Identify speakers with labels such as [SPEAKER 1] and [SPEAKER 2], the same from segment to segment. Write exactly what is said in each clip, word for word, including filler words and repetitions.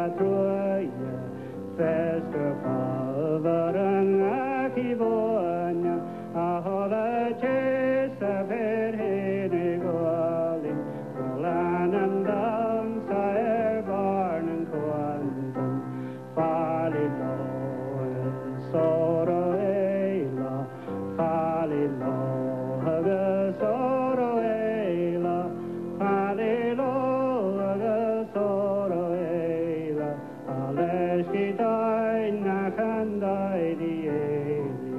[SPEAKER 1] Troja, fester favaren akivonia, ahola chesa per hene goalin, golanan dansa er barnen kvanten, fali loel soro eila, fali loel soro eila, fali loel soro eila, aleskidai nakandai dieli.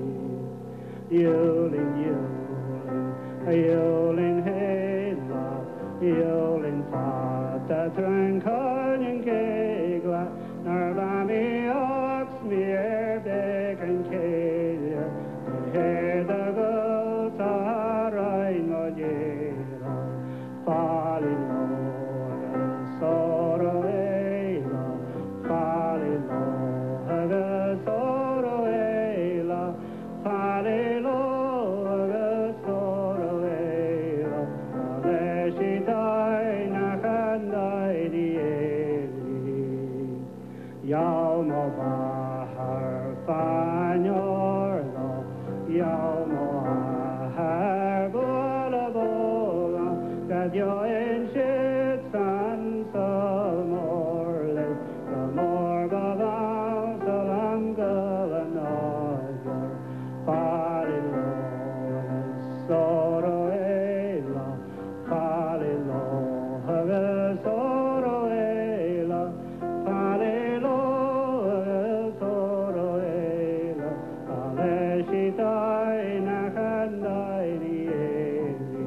[SPEAKER 1] Yolin, yolin, yolin hela, yolin fata trankaljen kegla, narbami oxmier beken kelja, heda gultarai nojera, fali loga soro eila, fali loga soro eila, fali loga soro eila, aleshidai nakandai dieli. Yaumo bahar fanyorlo, yaumo ahar bola bola, gadyo en shit san samorle, samor babam salam galanoyor, fali loga soro eila, fali loga soro eila, fali loga soro eila, aleshidai nakandai dieli.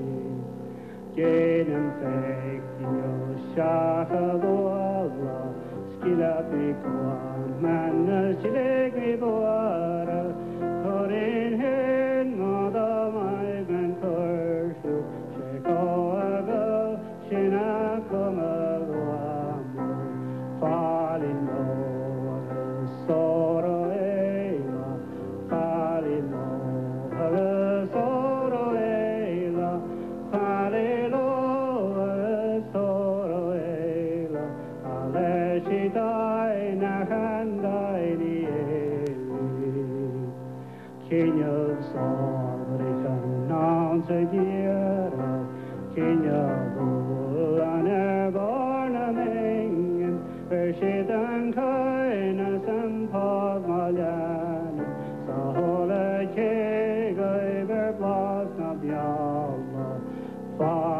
[SPEAKER 1] Genem fekio shachalola, skilapni koan manna shilegni boara, korin hen modamai ben korshu, shekoaga shinakomagwamo, fali loga soro eila, fali loga soro eila, fali loga soro eila, aleshidai nakandai dieli. King of Salvation, announce gira, King of Bullaner, born a mengen, Verschieden keine Sempag Maljani, Sahola Kega, Iber Blasna Bjalla,